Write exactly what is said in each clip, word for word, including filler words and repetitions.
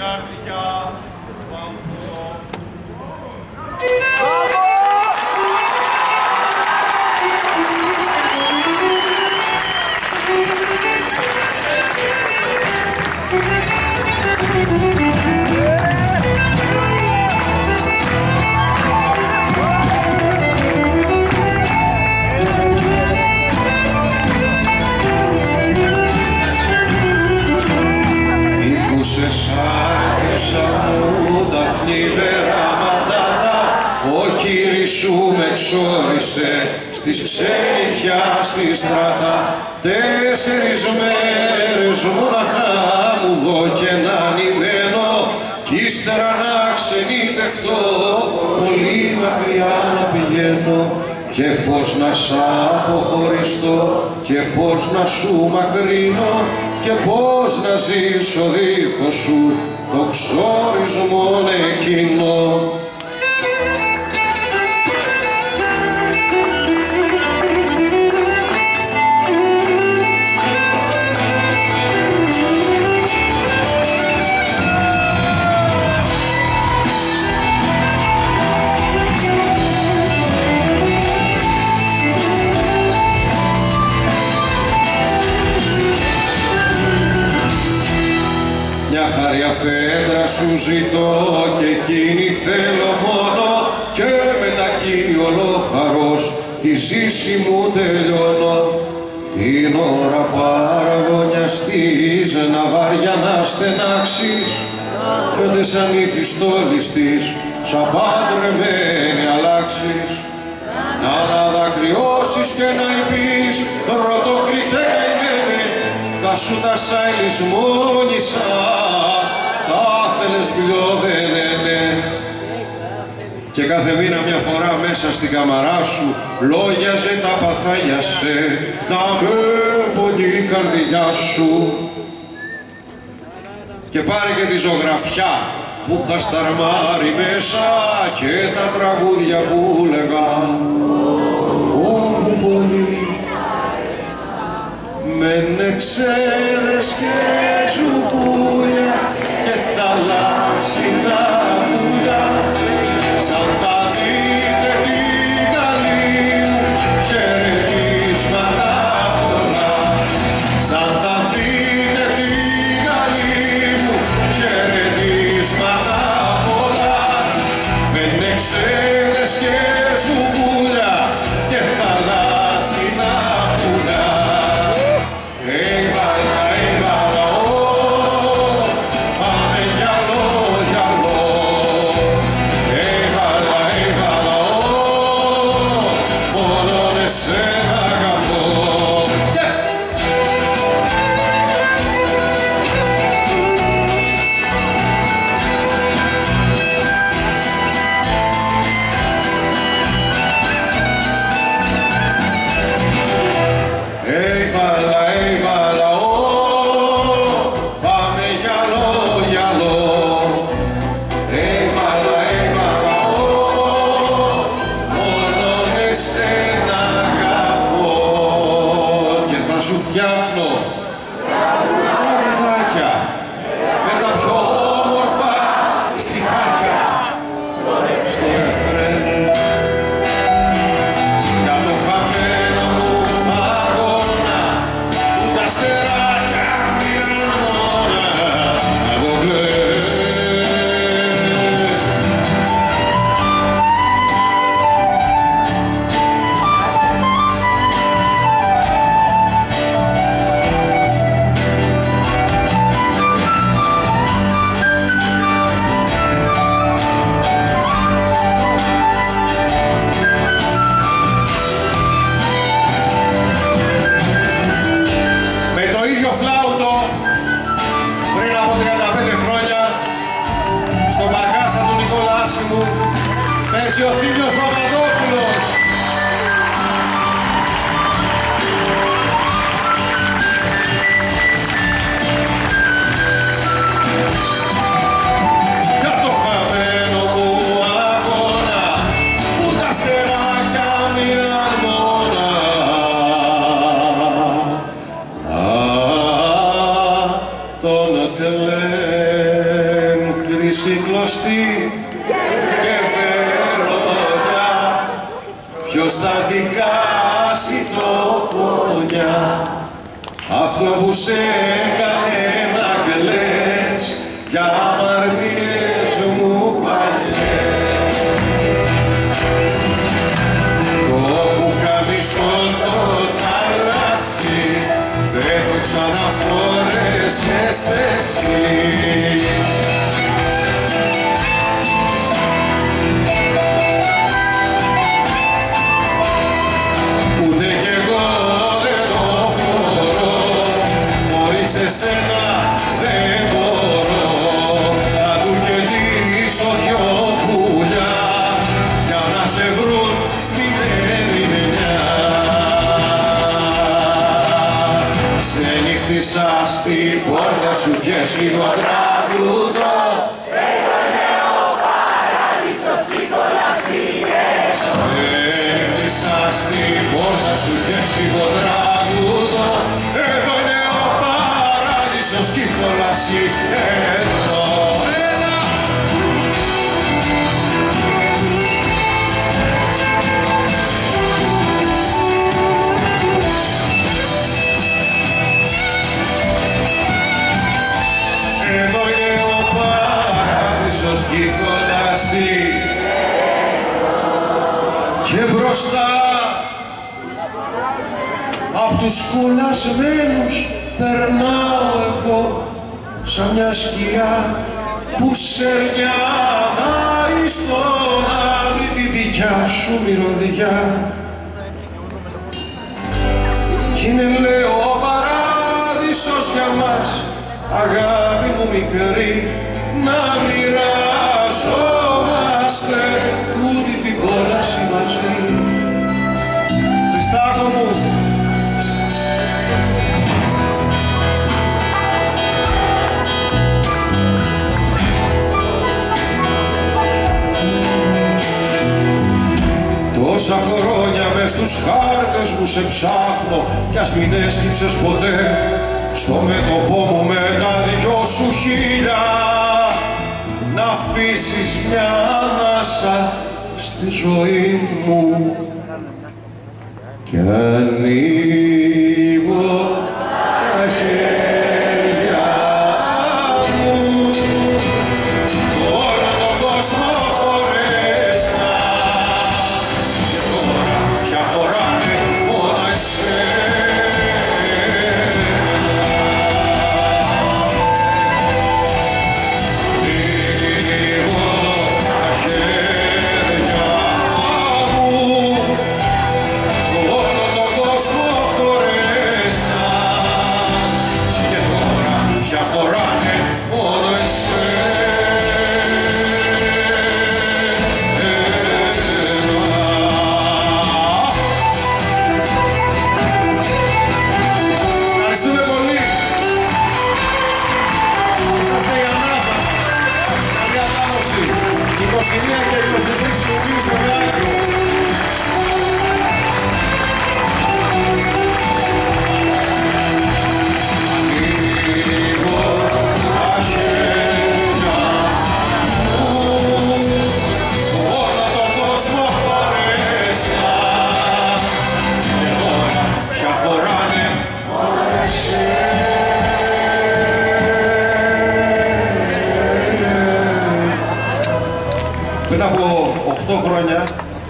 καρδιά του ανθρώπου. Ο κύρις σου με εξόρισε στις ξενιτιά στη στράτα. Τέσσερις μέρες μοναχά μου δω και να νημένο κι ύστερα να ξενιτευτώ, πολύ μακριά να πηγαίνω. Και πώς να σ' αποχωριστώ και πώς να σου μακρύνω και πώς να ζήσω δίχως σου το ξόρισμό εκείνο. Μια χαριά φέντρα σου ζητώ και εκείνη θέλω μόνο και μετά εκείνη ολόχαρος τη ζήση μου τελειώνω. Την ώρα παραγωνιαστείς να βαριά να στενάξεις κι όντε σαν ύφιστόλης της σαν παντρεμένη αλλάξεις. Να αναδακρυώσεις και να υπείς ρωτοκριτέ καημένε, τα σου τα σάιλις μόνισα, τα θέλες πιο δεν είναι. Και κάθε μήνα μια φορά μέσα στην καμαρά σου λόγιαζε τα παθάγια σε, να με πονεί η καρδιά σου. Και πάρε και τη ζωγραφιά που είχα σταρμάρει μέσα και τα τραγούδια που λέγα, όπου πονεί με νεξέδες και ζουπούλια και θαλάσσινα πουλιά. Σαν θα δείτε την καλή μου χαιρετίσματα πολλά. Σαν θα δείτε την καλή μου χαιρετίσματα πολλά. Με νεξέδες και ζουπούλια και θαλάσσινα πουλιά. Φτιάχνω τραγουδάκια με τα πιο όμορφα στιχάκια στο ρεφρέν. Για το χαμένο μου αγώνα που τα αστεράκια μείναν μόνα από γλέν. Παίζει ο Θήμιος Παπαδόπουλος. Για το χαμένο μου αγώνα που τα αστεράκια μείναν μόνα. Να τον κλαίνε. ξυκλωστή και βελόνια, ποιος θα δικάσει το φωνιά, αυτό που σε έκανε να κλαις για αμαρτίες μου παλιές. Το πουκαμισό το θαλάσσι δεν το ξαναφόρεσες εσύ. Ούτε κι εγώ δεν το φορώ, χωρίς εσένα δεν μπορώ να του κεντήσω δυο πουλιά για να σε βρουν στην ερημιά. Ξενύχτησα στην πόρτα σου και σιγοτράγουδα, εδώ είναι ο παράδεισος κι οι κολασσίες. Ξενύχτησα στην πόρτα σου και σιγοτράγουδα, εδώ είναι ο παράδεισος κι οι κολασσίες. Εδώ είναι ο παράδεισος κι οι κολασσίες. Και μπροστά απ' τους κολλασμένους περνάω εγώ σαν μια σκιά που σερνιάνει στον άδει τη δικιά σου μυρωδιά. Κι είναι λέω ο παράδεισος για μας, αγάπη μου μικρή, να μοιράζομαστε τούτη την κόλαση μαζί. Χριστάκο μου, τόσα χρόνια μες στους χάρτες μου σε ψάχνω κι ας μην έσκυψες ποτέ στο μέτωπό μου με τα δυο σου χείλια να αφήσεις μια ανάσα στη ζωή μου κι ανοίγω τα χέρια μου όλο τον κόσμο χωρέσα και τώρα πια χωράνε μόνο εσένα. Ανοίγω τα χέρια μου, όλο τον κόσμο χωρέσα και τώρα πια χωράνε μόνο εσένα. Ευχαριστούμε πολύ. Είσαστε η ανάσα μας. Καλή ανάμωση. είκοσι μία και είκοσι τρεις Ιουνίου στο Μιάκο. Ανοίγω τα χέρια μου, όλο τον κόσμο χωρέσα και τώρα πια χωράνε μόνο εσένα. Πριν από οκτώ χρόνια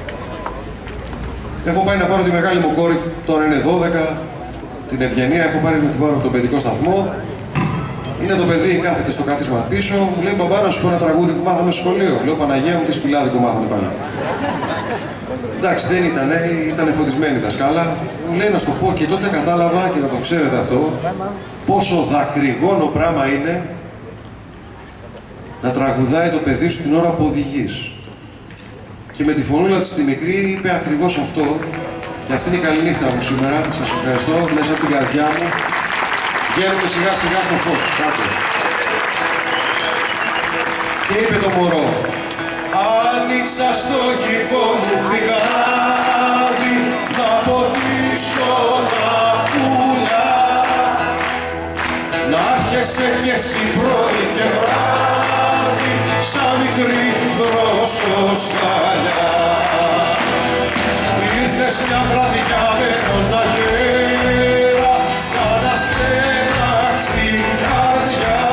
έχω πάει να πάρω τη μεγάλη μου κόρη, τώρα είναι δώδεκα, την Ευγενία, έχω πάρει να την πάρω από τον παιδικό σταθμό. Είναι το παιδί, κάθεται στο κάθισμα πίσω, μου λέει μπαμπά να σου πω ένα τραγούδι που μάθαμε στο σχολείο. Λέω Παναγία μου, τι σκυλάδικο μάθανε πάλι. Εντάξει, δεν ήταν, ήταν φωτισμένη η δασκάλα. Μου λέει να σου το πω και τότε κατάλαβα και να το ξέρετε αυτό, πόσο δακρυγόνο πράγμα είναι να τραγουδάει το παιδί σου την ώρα που οδηγείς. Και με τη φωνούλα της τη μικρή είπε ακριβώς αυτό. Και αυτή είναι η καληνύχτα μου σήμερα. Σας ευχαριστώ μέσα από την καρδιά μου. Βγαίνουμε σιγά σιγά στο φως. Κάτω. Και είπε το μωρό, άνοιξα στο κήπο μου πηγάδι να ποτίσω τα πουλιά, να έρχεσαι κι εσύ πρωί και βράδυ νοσταλιά. Ήρθες μια βραδιά με τον αγέρα να αναστενάξει η καρδιά.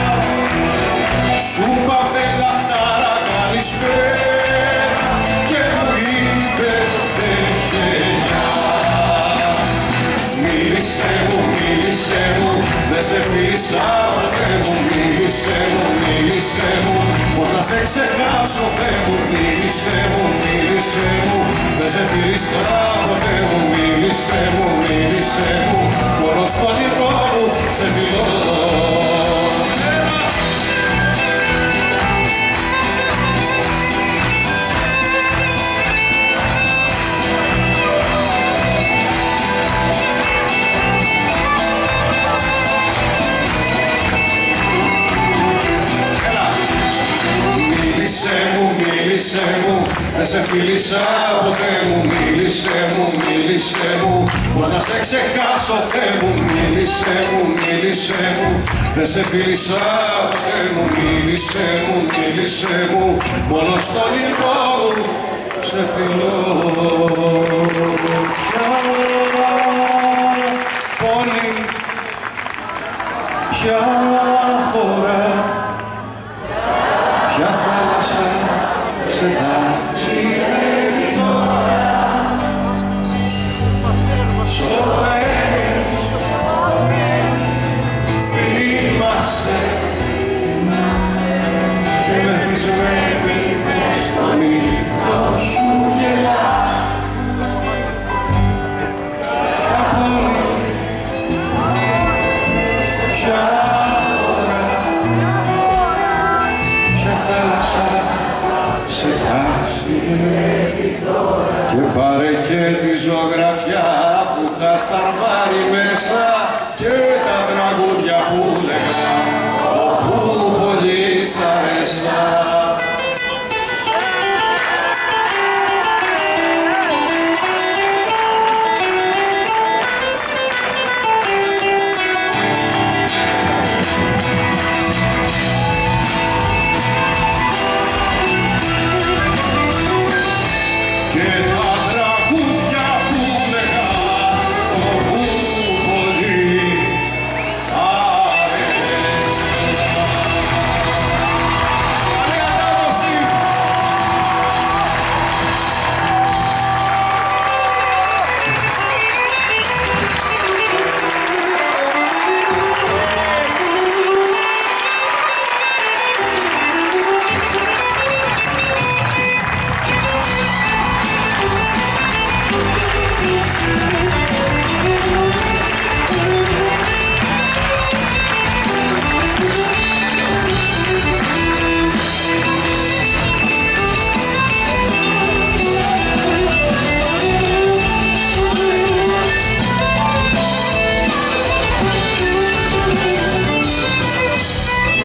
Σου πάμε λαχτάρα καλησπέρα και μου είπες δεν χελιά. Μίλησέ μου, μίλησέ μου, δεν σε φίλησα ποτέ μου. Μίλησέ μου, μίλησέ μου, πώς να σε ξεχάσω Θεέ μου. Μίλησέ μου, μίλησέ μου, δεν σε φίλησα ποτέ μου. Μίλησέ μου, μίλησέ μου, μόνο στο όνειρό μου σε φιλώ. Μίλησέ μου, μίλησέ μου, δεν σε φίλησα ποτέ μου. Μίλησέ μου, μίλησέ μου, πώς να σε ξεχάσω Θεέ μου. Μίλησέ μου, μίλησέ μου, δεν σε φίλησα ποτέ μου. Μίλησέ μου, μίλησέ μου, μόνο στο όνειρό μου σε φιλώ. Ποια πόλη, ποια χώρα, ποια θάλασσα σε ταξιδεύει τώρα. Στο μένεις, θυμάσαι και μεθυσμένη στον ύπνο σου γελάς. Ποια πόλη, ποια θάλασσα σε ταξιδεύει τώρα. Και πάρε και τη ζωγραφιά που είχα σταρμάρει μέσα